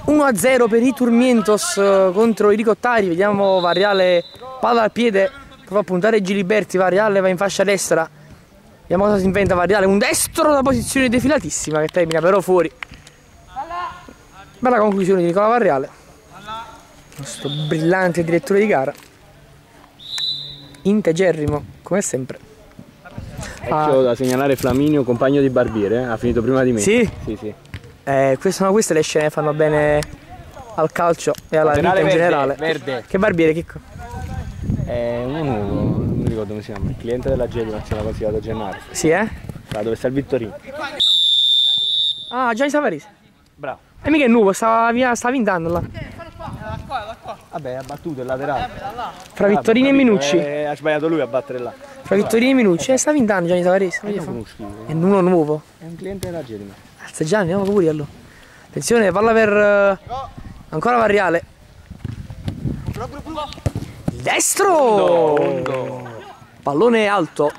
1-0 per i Turmientos contro i Ricottari. Vediamo Varriale, palla al piede, prova a puntare Giliberti, Varriale va in fascia destra. Vediamo cosa si inventa Varriale, un destro da posizione defilatissima che termina però fuori. Bella conclusione di Nicola Varriale, questo brillante direttore di gara, integerrimo come sempre. Ecco da segnalare Flaminio, compagno di Barbiere, ha finito prima di me. Sì? Sì. Queste le scene fanno bene al calcio e alla vita in generale. Verde. Che Barbiere, Chicco? È uno nuovo, non mi ricordo come si chiama, il cliente della Gedula, ce l'ha consigliato a Gennaro. Sì, eh? Da dove sta il Vittorino. Ah, Gianni Savarese. Bravo. E mica è nuovo, stava vindando là. Da qua. Vabbè, ha battuto il laterale. Fra Vittorini e Minucci. Ha sbagliato lui a battere là. Fra Vittorini e Minucci, sta vindando Gianni Savarese. È uno nuovo. È un cliente della Gedula. Alza Gianni, andiamo pure allora. Attenzione, palla per ancora Varriale. Il destro! Pallone alto.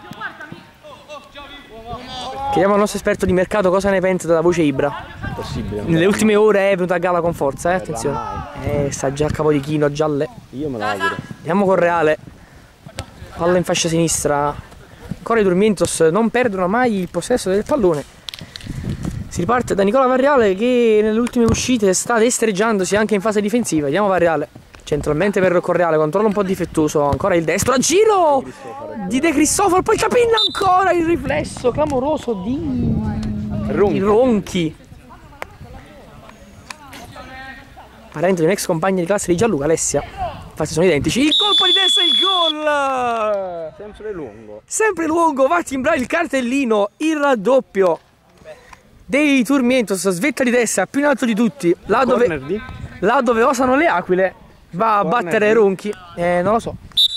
Chiediamo al nostro esperto di mercato cosa ne pensa della voce Ibra. Possibile. Nelle ultime ore è venuto a galla con forza, attenzione. Sta già a capo di chino, gialle. Io me la auguro. Andiamo con Reale. Palla in fascia sinistra. Ancora i Turmientos non perdono mai il possesso del pallone. Si riparte da Nicola Varriale che nelle ultime uscite sta destreggiandosi anche in fase difensiva. Vediamo Varriale centralmente per Correale, controllo un po' difettoso, ancora il destro a giro di De Cristoforo, poi Capinna, ancora il riflesso clamoroso di Ronchi. Parente di un ex compagno di classe di Gianluca, Alessia. Infatti sono identici. Il colpo di testa e il gol! Sempre lungo. Sempre lungo, va a timbrare il cartellino, il raddoppio dei Turmientos, svetta di testa, più in alto di tutti, là dove osano le aquile, va a battere Ronchi, non lo so.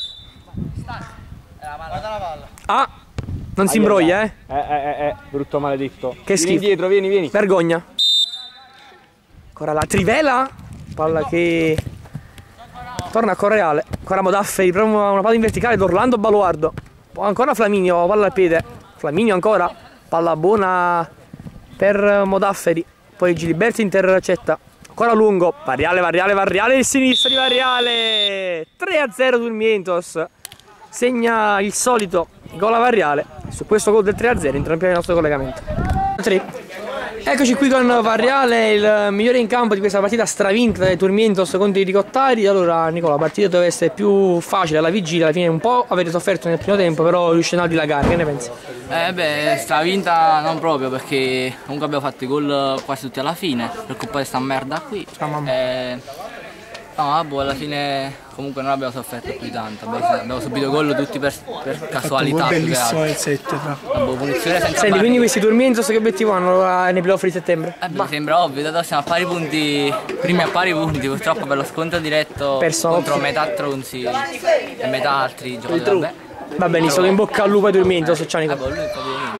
Ah, non si imbroglia, brutto maledetto. Che schifo. Vieni dietro, vieni. Vergogna. Ancora la trivela, palla che torna a Correale, ancora Modafferi, prova una palla in verticale d'Orlando Baluardo, poi ancora Flaminio, palla al piede, Flaminio ancora, palla buona per Modafferi, poi Giliberti intercetta, ancora lungo, Varriale, il sinistro di Varriale, 3-0 Turmientos, segna il solito gol a Varriale, su questo gol del 3-0 interrompiamo il nostro collegamento. 3. Eccoci qui con Varriale, il migliore in campo di questa partita stravinta dai Turmientos contro i Ricottari. Allora Nicola, la partita doveva essere più facile alla vigilia, alla fine un po' avete sofferto nel primo tempo, però riuscite a dilagare, che ne pensi? Stravinta non proprio, perché comunque abbiamo fatto i gol quasi tutti alla fine, per colpa di sta merda qui. Alla fine comunque non abbiamo sofferto più di tanto, abbiamo subito gol tutti per casualità. Bellissimo il 7 Senti, quindi questi Turmientos che obiettivo hanno nei playoff di settembre? Mi sembra ovvio, dato siamo a pari punti, primi a pari punti, purtroppo per lo scontro diretto contro metà Tronzi e metà altri giocatori. Va benissimo, in bocca al lupo ai Turmientos, ciao Nicola.